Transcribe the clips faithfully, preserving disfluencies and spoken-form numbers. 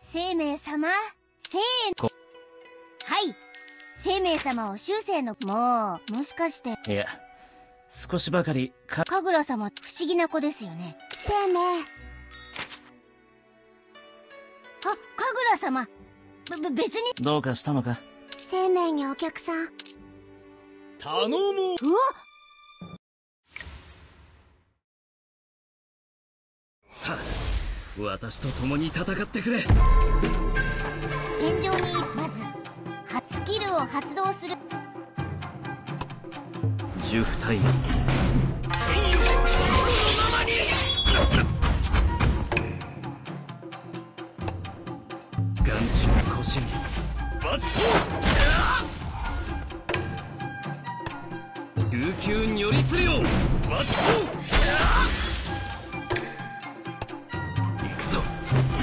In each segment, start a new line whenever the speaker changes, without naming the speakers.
生命様、生はい生命様を終生のもうもしかして。
いや、少しばかりか
神楽様、不思議な子ですよね。生命、あ、神楽様、べ別に。
どうかしたのか。
生命にお客さん
頼む。うわっ、
さあ、私と共に戦ってくれ。
戦場にまずスキルを発動する。
十二体
天よ、このままに。
眼中腰に
バッ
ト琉球如律令。
バット
行くぞ。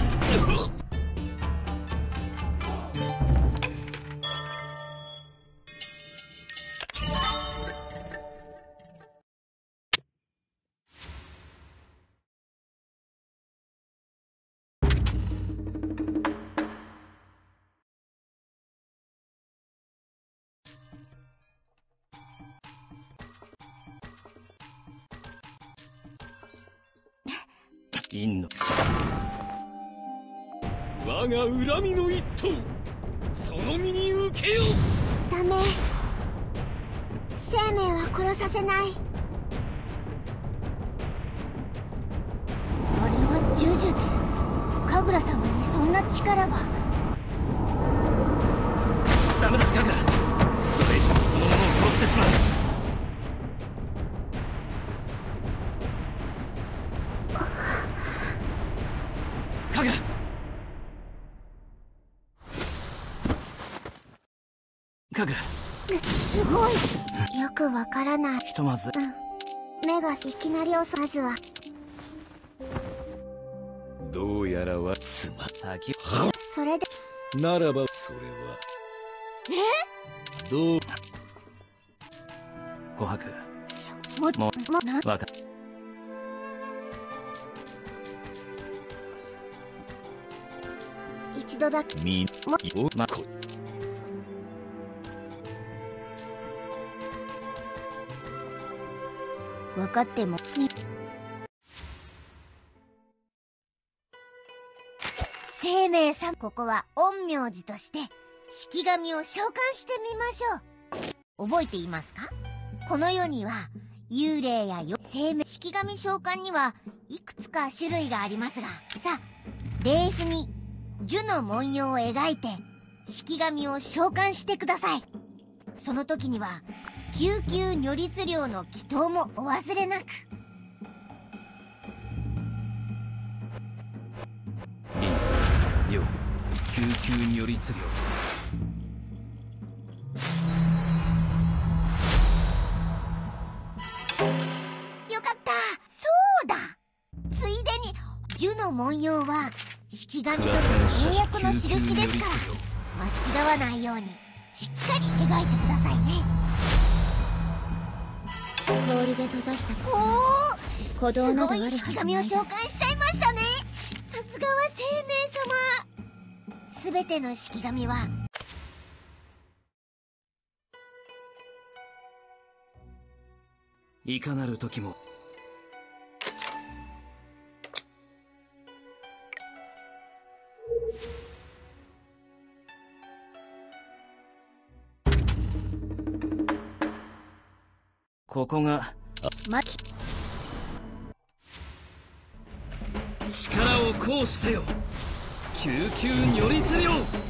陰の
我が恨みの一刀、その身に受けよ。
ダメ、生命は殺させない。あれは呪術。神楽様にそんな力が。
ダメだ神楽、それ以上そのものを殺してしまう。神楽、神楽、
すごい。よくわからない。
ひとまず、
うん、目がいきなり遅。まずは
どうやらはすま
先
それで
ならば、それは
え
どう。
琥珀
も
も
もな
わか
一度だけ
み
も
お
ま
こ
分かっても生命さん、ここは陰陽師として式神を召喚してみましょう。覚えていますか？この世には幽霊や生命、式神召喚にはいくつか種類がありますが、さあ霊符に樹の文様を描いて式神を召喚してください。その時には救急如律令の祈祷もお忘れなく。
陰陽救急如律令。
よかった。そうだ、ついでに樹の文様は式神との契約の印ですから間違わないようにしっかり描いてくださいね。氷で閉ざしたおお、鼓動などあるはずない。すごい式神を召喚しちゃいましたね。さすがは生命様。すべての式神はい
かなる時もここが
ま
力を行使せよ。救急如律令。